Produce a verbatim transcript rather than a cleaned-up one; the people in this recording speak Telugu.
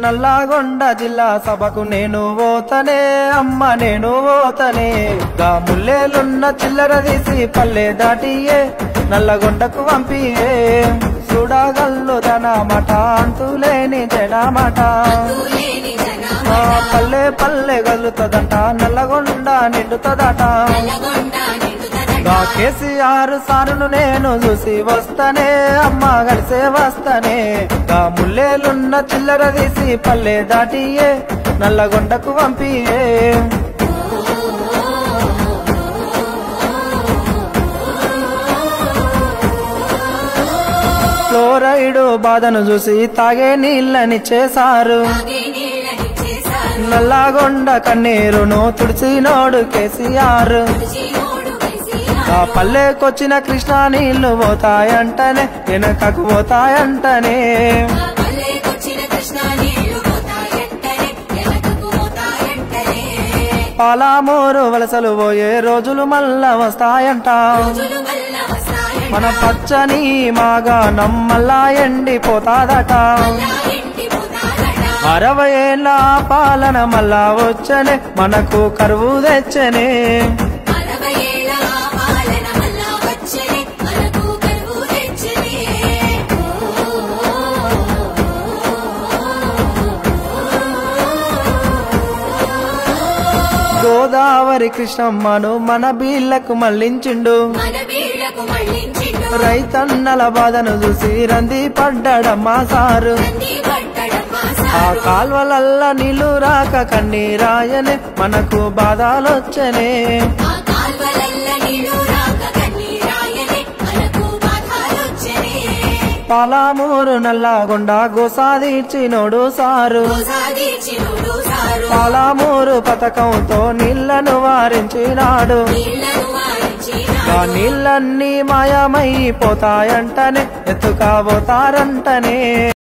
నల్లగొండ జిల్లా సభకు నేను పోతనే అమ్మ నేను పోతనే గా ముల్లేలున్న చిల్లర తీసి పల్లె దాటియే నల్లగొండకు పంపియే చూడగల్లు దనమాట అంతులేని జనమాట పల్లె పల్లె గలుతుందట నల్లగొండ నిండుతుందట గా కేసీఆర్ సారును నేను చూసి వస్తనే అమ్మ కలిసే వస్తనే గా ముల్లేలున్న చిల్లర తీసి పల్లె దాటియే నల్లగొండకు పంపియే ఫ్లోరైడు బాధను చూసి తాగే నీళ్ళని చేశారు నల్లగొండ కన్నీరును తుడిచినోడు కేసీఆర్ ఆ పల్లెకొచ్చిన కృష్ణా నీళ్లు పోతాయంటనే వెనకకు పోతాయంటనే పాలామూరు వలసలు పోయే రోజులు మళ్ళా వస్తాయంట మన పచ్చని మాగాణం మళ్ళా ఎండిపోతాదట అరవై ఏళ్ళ పాలన మళ్ళా వచ్చనే మనకు కరువు తెచ్చనే గోదావరి కృష్ణమ్మను మన బీళ్లకు మళ్లించిండు రైతన్నల బాధను చూసి రంది పడ్డాడమ్మా సారు ఆ కాల్వలల్ల నీళ్లు రాక కన్నీరాయనే మనకు బాధలొచ్చనే పాలామూరు నల్లగొండ గోసాదిచ్చినోడు సారు పాలామూరు పథకంతో నీళ్లను వారించినాడు ఆ నీళ్ళన్నీ మాయమైపోతాయంటనే ఎత్తుకపోతారంటనే